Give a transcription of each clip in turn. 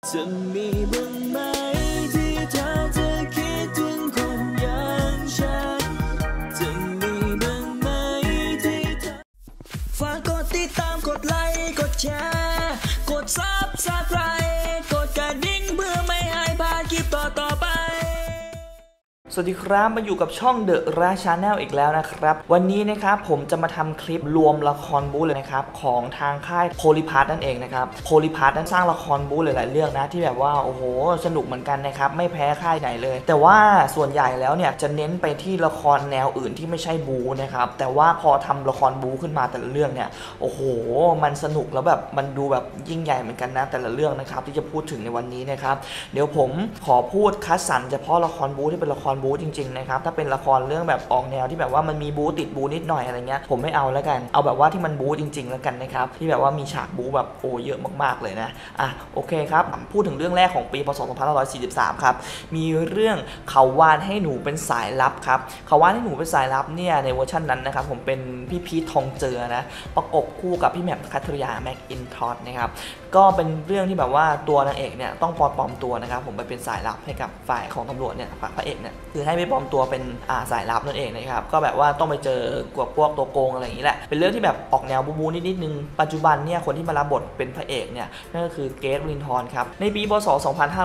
จะมีบ้างไหมที่เธอจะคิดถึงคนอย่างฉันจะมีบ้างไหมที่เธอฝากกดติดตามกดไลค์กดแชร์กด Subscribe กดกระดิ่งเพื่อไม่ให้พลาดคลิปต่อไปสวัสดีครับมาอยู่กับช่องเดอะราชาแนลอีกแล้วนะครับวันนี้นะครับผมจะมาทำคลิปรวมละครบู๊เลยนะครับของทางค่ายโพลิพาร์ทนั่นเองนะครับโพลิพาร์ทนั้นสร้างละครบู๊หลายๆเรื่องนะที่แบบว่าโอ้โหสนุกเหมือนกันนะครับไม่แพ้ค่ายไหนเลยแต่ว่าส่วนใหญ่แล้วเนี่ยจะเน้นไปที่ละครแนวอื่นที่ไม่ใช่บู๊นะครับแต่ว่าพอทำละครบู๊ขึ้นมาแต่ละเรื่องเนี่ยโอ้โหมันสนุกแล้วแบบมันดูแบบยิ่งใหญ่เหมือนกันนะแต่ละเรื่องนะครับที่จะพูดถึงในวันนี้นะครับเดี๋ยวผมขอพูดคัดสรรเฉพาะละครบู๊ที่เป็นละครบู๊จริงๆนะครับถ้าเป็นละครเรื่องแบบออกแนวที่แบบว่ามันมีบู๊ติดบู๊นิดหน่อยอะไรเงี้ยผมไม่เอาแล้วกันเอาแบบว่าที่มันบู๊จริงๆแล้วกันนะครับที่แบบว่ามีฉากบู๊แบบโอ้เยอะมากๆเลยนะโอเคครับพูดถึงเรื่องแรกของปีพ.ศ. 2543ครับมีเรื่องเขาวานให้หนูเป็นสายลับครับเขาวานให้หนูเป็นสายลับเนี่ยในเวอร์ชันนั้นนะครับผมเป็นพี่พีททองเจือนะประกบคู่กับพี่แหม่มคัทริยาแม็กอินทอสนะครับก็เป็นเรื่องที่แบบว่าตัวนางเอกเนี่ยต้องปลอมตัวนะครับผมไปเป็นสายลับให้กับฝ่ายของตำรวจเนี่ยฝ่ายพระเอกเนี่ยคือให้ไปปลอมตัวเป็นสายลับนั่นเองนะครับก็แบบว่าต้องไปเจอกับพวกตัวโกงอะไรอย่างนี้แหละเป็นเรื่องที่แบบออกแนวบู๊นิดนึงปัจจุบันเนี่ยคนที่มารับบทเป็นพระเอกเนี่ยนั่นก็คือเกรท วรินทร์ครับในปีพ.ศ.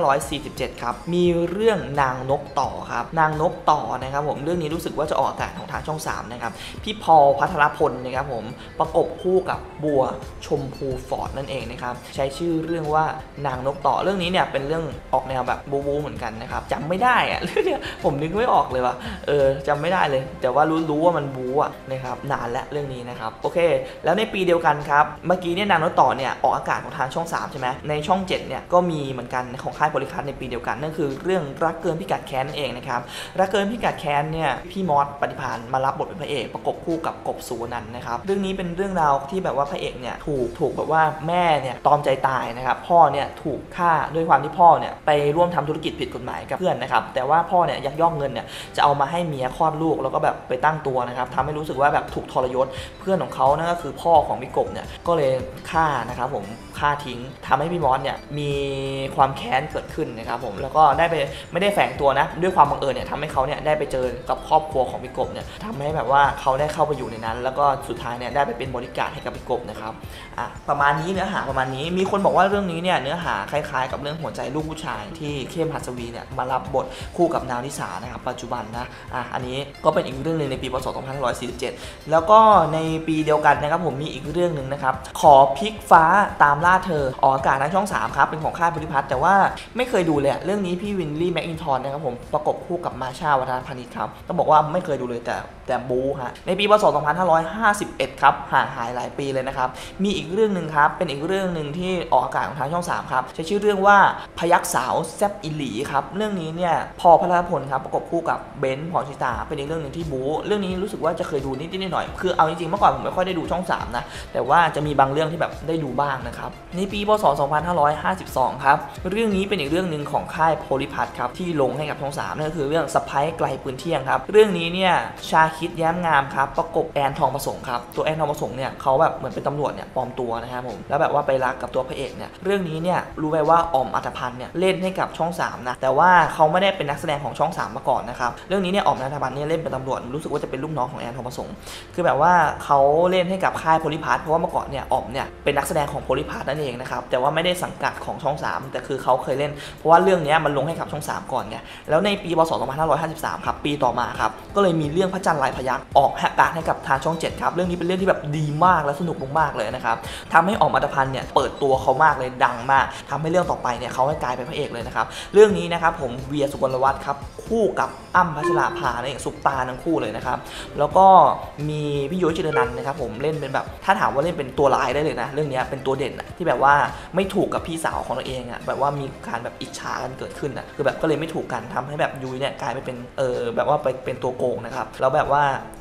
2547ครับมีเรื่องนางนกต่อครับนางนกต่อนะครับผมเรื่องนี้รู้สึกว่าจะออกอากาศของทางช่อง3นะครับพี่พอล ภัทรพลนะครับผมประกบคู่กับบัวชมพูฟอร์ดนั่นเองนะครับใช้ชื่อเรื่องว่านางนกต่อเรื่องนี้เนี่ยเป็นเรื่องออกแนวแบบบู๊เหมือนกันนะครับจำไม่ได้อะเรื่องนี้ผมนึกไม่ออกเลยว่ะจำไม่ได้เลยแต่ว่ารู้ว่ามันบู๊อะนะครับนานแล้วเรื่องนี้นะครับโอเคแล้วในปีเดียวกันครับเมื่อกี้เนี่ยนางนกต่อเนี่ยออกอากาศของทางช่อง3ใช่ไหมในช่อง7เนี่ยก็มีเหมือนกันของค่ายโพลิพาร์ทในปีเดียวกันนั่นคือเรื่องรักเกินพิกัดแค้นนั่นเองนะครับรักเกินพิกัดแค้นเนี่ยพี่มอสปฏิภาณมารับบทเป็นพระเอกประกบคู่กับกบสุวรรณนะครับเรื่องนี้เป็นเรื่องราวที่แบบว่าพระเอกเนี่ยถูกแบบว่าแม่เนี่ยตอมใจตายนะครับพ่อเนี่ยถูกฆ่าด้วยความที่พ่อเนี่ยไปร่วมทำธุรกิจผิดกฎหมายกับเพื่อนนะครับแต่ว่าพ่อเนี่ยยักยอกเงินเนี่ยจะเอามาให้เมียคลอดลูกแล้วก็แบบไปตั้งตัวนะครับทำให้รู้สึกว่าแบบถูกทรยศเพื่อนของเขานั่นก็คือพ่อของพี่กบเนี่ยก็เลยฆ่านะครับผมฆ่าทิ้งทำให้พี่มอสเนี่ยมีความแค้นเกิดขึ้นนะครับผมแล้วก็ได้ไปไม่ได้แฝงตัวนะด้วยความบังเอิญเนี่ยทำให้เขาเนี่ยได้ไปเจอกับครอบครัวของพี่กบเนี่ยทำให้แบบว่าเขาได้เข้าไปอยู่ในนั้นแล้วก็สุดท้ายเนี่ยได้ไปเป็นบริการให้กับพี่กบนะครับประมาณนี้เนื้อหาประมาณนี้มีคนบอกว่าเรื่องนี้เนี่ยเนื้อหาคล้ายๆกับเรื่องหัวใจลูกผู้ชายที่เข้มหัสวีเนี่ยมารับบทคู่กับนาวนิสานะครับปัจจุบันนะอันนี้ก็เป็นอีกเรื่องนึงในปีพ.ศ. 2547แล้วก็ในปีเดียวกันนะครับผมมีอีกเรื่องนึงนะครับขอพลิกฟ้าตามล่าเธอออกอากาศทางช่อง3ครับเป็นของค่ายโพลิพาร์ทแต่ว่าไม่เคยดูเลยเรื่องนี้พี่วินลี่แม็กอินทอร์นะครับผมประกบคู่กับมาชาวัฒนพานิชครับต้องบอกว่าไม่เคยดูเลยแต่บู๊ฮะในปีพ.ศ. 2551ครับห่างหายหลายปีเลยนะครับมีอีกเรื่องนึงครับเป็นอีกเรื่องนึงที่ออกอากาศของทางช่อง3ครับใช้ชื่อเรื่องว่าพยัคฆ์สาวแซบอิหลีครับเรื่องนี้เนี่ยพอพลพลครับประกบคู่กับเบนซ์พรชิตาเป็นอีกเรื่องนึงที่บู๊เรื่องนี้รู้สึกว่าจะเคยดูนิดหน่อยคือเอาจริงๆเมื่อก่อนผมไม่ค่อยได้ดูช่อง3นะแต่ว่าจะมีบางเรื่องที่แบบได้ดูบ้างนะครับในปีพ.ศ. 2552ครับเรื่องนี้เป็นอีกเรื่องนึงของค่ายโพลิพาร์ทครับที่ลงให้กับช่อง3นั่นก็คือเรื่องสะใภ้ไกลปืนเที่ยงครับเรื่องนี้เนี่ยชาคิดแย้มงามครับประกบแอนทองประสงค์ครับตัวแอนทองประสงค์เนี่ยเขาแบบเหมือนเป็นตำรวจเนี่ยปลอมตัวนะครับผมแล้วแบบว่าไปรักกับตัวพระเอกเนี่ยเรื่องนี้เนี่ยรู้ไหมว่าอ๋อมอัธพันธ์เนี่ยเล่นให้กับช่อง3นะแต่ว่าเขาไม่ได้เป็นนักแสดงของช่อง3มาก่อนนะครับเรื่องนี้เนี่ยอ๋อมอัธพันธ์เนี่ยเล่นเป็นตำรวจรู้สึกว่าจะเป็นลูกน้องของแอนทองประสงค์คือแบบว่าเขาเล่นให้กับค่ายโพลิพาร์ทเพราะว่าเมื่อก่อนเนี่ยอ๋อมเนี่ยเป็นนักแสดงของโพลิพาร์ทนั่นเองนะครับแต่ว่าไม่ได้สังกัดของช่อง3แต่คือเขาเคยเล่นเพราะว่าเรื่องนี้มันลงให้กับช่อง3ก่อนไงแล้วในปีพ.ศ. 2553ครับปีต่อมาครับก็เลยมีเรื่องพระจันทร์ลายพยัคฆ์ออกอากาศให้กับทางช่อง7ครับเรื่องนี้เป็นเรื่องที่แบบดีมากและสนุกมากๆเลยนะครับทำให้อ๋อมอัธพันธ์เนี่ยเปิดตัวเขามากเลยดังมากทำให้เรื่องต่อไปเนี่ยเขาให้กลายเป็นพระเอกเลยนะครับเรื่องนี้นะครับผมเวีย สุวรรณวัฒน์ครับคู่กับอ้ำพัชราภาเนี่ยซุปตาทั้งคู่เลยนะครับแล้วก็มีพี่ยุ้ยจิรนันท์นะครับผมเล่นเป็นแบบถ้าถามว่าเล่นเป็นตัวร้ายได้เลยนะเรื่องนี้เป็นตัวเด่นที่แบบว่าไม่ถูกกับพี่สาวของตัวเองอ่ะแบบว่ามีการแบบอิจฉากันเกิดขึ้นอ่ะคือแบบก็เลยไม่ถูกกันทำให้แบบยุ้ยเนี่ยกลายไปเป็นแบบว่าไปเป็นตัวโกงนะครับแล้วแบบว่า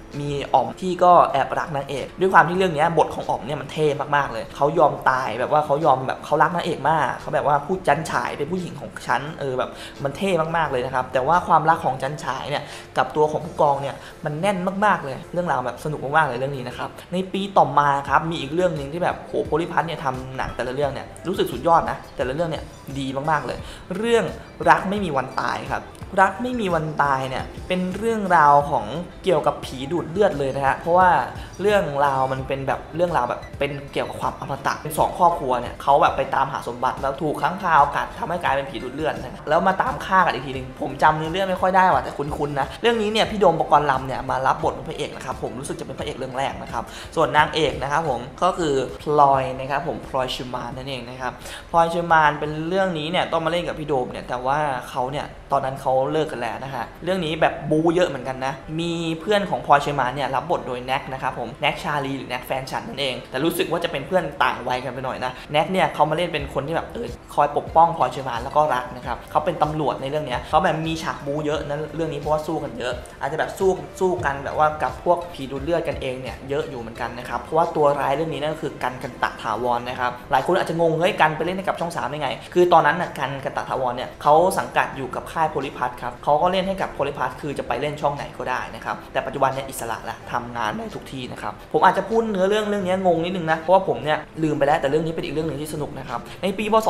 มีอ๋อมที่ก็แอบรักนางเอกด้วยความที่เรื่องนี้บทของอ๋อมเนี่ยมันเท่มากๆเลยเขายอมตายแบบว่าเขายอมแบบเขารักนางเอกมากเขาแบบว่าพูดจันฉายเป็นผู้หญิงของฉันแบบมันเท่มากๆเลยนะครับแต่ว่าความรักของจันฉายเนี่ยกับตัวของผู้กองเนี่ยมันแน่นมากๆเลยเรื่องราวแบบสนุกมากๆเลยเรื่องนี้นะครับในปีต่อมาครับมีอีกเรื่องนึงที่แบบโหโพลิพัทเนี่ยทำหนังแต่ละเรื่องเนี่ยรู้สึกสุดยอดนะแต่ละเรื่องเนี่ยดีมากๆเลยเรื่องรักไม่มีวันตายครับรักไม่มีวันตายเนี่ยเป็นเรื่องราวของเกี่ยวกับผีดูดเลือดเลยนะฮะเพราะว่าเรื่องราวมันเป็นแบบเรื่องราวแบบเป็นเกี่ยวกับความอมตะเป็น2ครอบครัวเนี่ยเขาแบบไปตามหาสมบัติแล้วถูกค้างคาวกัดทำให้กลายเป็นผีดูดเลือดนะแล้วมาตามฆ่ากันอีกทีนึงผมจำเรื่องไม่ค่อยได้ว่ะแต่คุ้นๆนะเรื่องนี้เนี่ยพี่โดมปกรณ์ลำเนี่ยมารับบทเป็นพระเอกนะครับผมรู้สึกจะเป็นพระเอกเรื่องแรกนะครับส่วนนางเอกนะครับผมก็คือพลอยนะครับผมพลอยเชอร์มานนั่นเองนะครับพลอยเชอร์มานเป็นเรื่องนี้เนี่ยต้องมาเล่นกับพี่โดมเนี่ยแต่ว่าเขาเนี่ยตอนนั้นเขาเลิกกันแล้วนะฮะเรื่องนี้แบบบู๊เยอะเหมือนกันนะมีเพื่อนของพลอยเชอร์มานเนี่ยรับบทโดยแน็กนะครับผมแน็กชาลีหรือแน็กแฟนฉันนั่นเองแต่รู้สึกว่าจะเป็นเพื่อนต่างวัยกันไปหน่อยนะแน็กเนี่ยเขามาเล่นเป็นคนที่แบบคอยปกป้องพลอยเชอร์มานแล้วก็รักนะครับเขาเป็นตำรวจในเรื่องนี้เขาแบบมีฉากบู๊เยอะนะเรื่องนี้เพราะว่าสู้กันเยอะอาจจะแบบสู้กันแบบว่ากับพวกผีดูดเลือดกันเองเนี่ยเยอะอยู่เหมือนกันนะครับเพราะว่าตัวร้ายเรื่องนี้นั่นก็คือกันตะถาวรนะครับหลายคนอาจจะงงเฮ้ยกันไปเล่นให้กับช่อง3ได้ไงคือตอนนั้นนะกันตะถาวรเนี่ยเขาสังกัดอยู่กับค่ายโพลิพัทครับเขาก็เล่นให้กับโพลิพัทคือจะไปเล่นช่องไหนก็ได้นะครับแต่ปัจจุบันเนี่ยอิสระละทำงานได้ทุกที่นะครับผมอาจจะพูดเนื้อเรื่องนี้งงนิดนึงนะเพราะว่าผมเนี่ยลืมไปแล้วแต่เรื่องนี้เป็นอีกเรื่องหนึ่งที่สนุกนะครับในปีพ.ศ.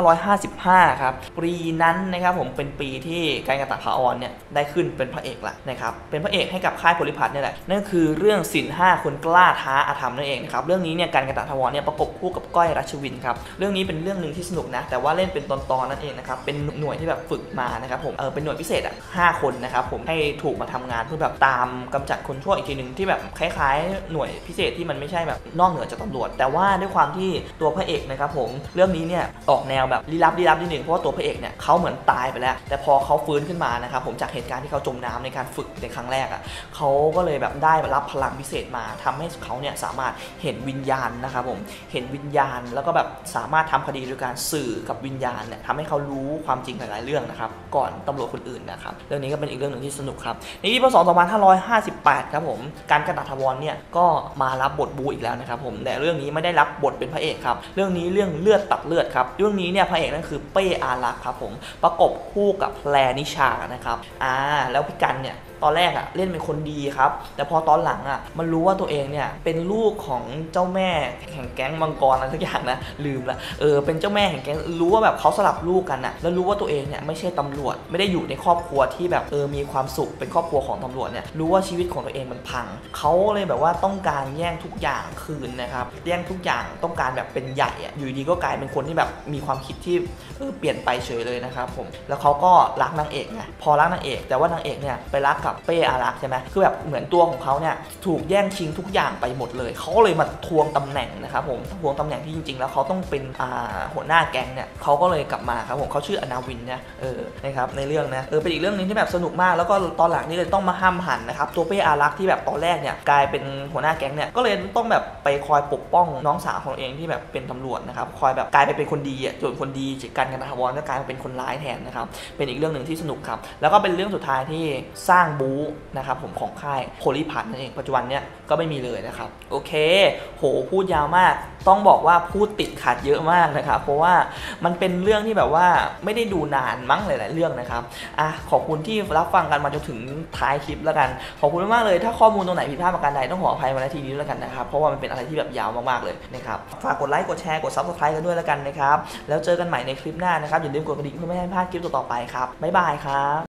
2555ครับปีนั้นนะครับผมเป็นปีที่กันตะถาวรเนี่ยได้ขึ้นเป็นพระเอกละนะครับเป็นพระเอกให้กับค่ายโพลิพัทเนี่ยแหละนั่นคือเรื่องศิลป์5คนกล้าท้าอาธรรมนั่นเองนะครับเรื่องนี้เนี่ยกันตะถาวรเนี่ยประกบคู่กับก้อยรัชวินครับเรื่องนี้เป็นเรื่องนึงที่สนุกนะแต่ว่าเล่นเป็นตอนนั่นเองนะครับเป็นหน่วยที่แบบฝึกมานะครับผมเป็นหน่วยพิเศษ5 คนนะครับผมให้ถูกมาทำงานเพื่อแบบตามกำจัดคนชั่วอีกทีหนึ่งที่แบบคล้ายๆหน่วยพิเศษที่มันไม่ใช่แบบนอกเหนือจากตำรวจแต่ว่าด้วยความที่ตัวพระเอกนะครับผมเรื่องนี้เนี่ยออกแนวแบบลี้ลับนิดนึงเพราะว่าตัวพระเอกเนี่ยเขาเหมือนตายไปแล้วแต่พอเขาฟื้นขึ้นมานะครับผมจากเหตุการณ์ที่เขาจมน้ำในการฝึกในครั้งแรกเขาก็เลยแบบได้รับพลังพิเศษมาทำให้เขาเนี่ยสามารถเห็นวิญญาณนะครับผมเห็นวิญญาณแล้วก็แบบสามารถทำคดีโดยการสื่อกับวิญญาณเนี่ยทำให้เขารู้ความจริงหลายๆเรื่องนะครับก่อนตำรวจคนอื่นนะครับเรื่องนี้ก็เป็นอีกเรื่องหนึ่งที่สนุกครับในปีพ.ศ. 2558ครับผมกันตะถาวรเนี่ยก็มารับบทบูอีกแล้วนะครับผมแต่เรื่องนี้ไม่ได้รับบทเป็นพระเอกครับเรื่องนี้เรื่องเลือดตัดเลือดครับเรื่องนี้เนี่ยพระเอกนั่นคือเป้อารักษ์ครับผมประกบคู่กับแพรนิชานะครับแล้วพี่กันเนี่ยตอนแรกเล่นเป็นคนดีครับแต่พอตอนหลังมันรู้ว่าตัวเองเนี่ยเป็นลูกของเจ้าแม่แห่งแก๊งมังกรอะไรสักอย่างนะลืมละเป็นเจ้าแม่แห่งแก๊งรู้ว่าแบบเขาสลับลูกกันแล้วรู้ว่าตัวเองเนี่ยไม่ใช่ตำรวจไม่ได้อยู่ในครอบครัวที่แบบมีความสุขเป็นครอบครัวของตำรวจเนี่ยรู้ว่าชีวิตของตัวเองมันพังเขาเลยแบบว่าต้องการแย่งทุกอย่างคืนนะครับแย่งทุกอย่างต้องการแบบเป็นใหญ่อยู่ดีก็กลายเป็นคนที่แบบมีความคิดที่เปลี่ยนไปเฉยเลยนะครับผมแล้วเขาก็รักนางเอกไงพอรักนางเอกแต่ว่านางเอกเนี่ยไปรักกับเป้อารักษ์ใช่ไหมคือแบบเหมือนตัวของเขาเนี่ยถูกแย่งชิงทุกอย่างไปหมดเลยเขาเลยมาทวงตำแหน่งนะครับผมทวงตำแหน่งที่จริงๆแล้วเขาต้องเป็นหัวหน้าแก๊งเนี่ยเขาก็เลยกลับมาครับผมเขาชื่ออนาวินนะนะครับในเรื่องนะเป็นอีกเรื่องนึงที่แบบสนุกมากแล้วก็ตอนหลังนี่เลยต้องมาห้ามหันนะครับตัวเป้อารักษ์ที่แบบตอนแรกเนี่ยกลายเป็นหัวหน้าแก๊งเนี่ยก็เลยต้องแบบไปคอยปกป้องน้องสาวของตัวเองที่แบบเป็นตำรวจนะครับคอยแบบกลายไปเป็นคนดีจนคนดีกันตะถาวรก็กลายมาเป็นคนร้ายแทนนะครับเป็นอีกเรื่องนึงที่สนุกครับแล้วก็เป็นเรื่องสุดท้ายที่สร้างบู๊นะครับผมของค่ายโพลิพัทนั่นเองปัจจุบันเนี่ยก็ไม่มีเลยนะครับโอเคโหพูดยาวมากต้องบอกว่าพูดติดขัดเยอะมากนะครับเพราะว่ามันเป็นเรื่องที่แบบว่าไม่ได้ดูนานมั้งหลายๆเรื่องนะครับขอบคุณที่รับฟังกันมาจนถึงท้ายคลิปแล้วกันขอบคุณมากเลยถ้าข้อมูลตรงไหนผิดพลาดประการใดต้องขออภัยมาณที่นี้แล้วกันนะครับเพราะว่ามันเป็นอะไรที่แบบยาวมากๆเลยนะครับฝากกดไลค์กดแชร์กด Subscribe กันด้วยแล้วกันนะครับแล้วเจอกันใหม่ในคลิปหน้านะครับอย่าลืมกดกระดิ่งเพื่อไม่ให้พลาดคลิปต่อไปครับบ๊ายบายครับ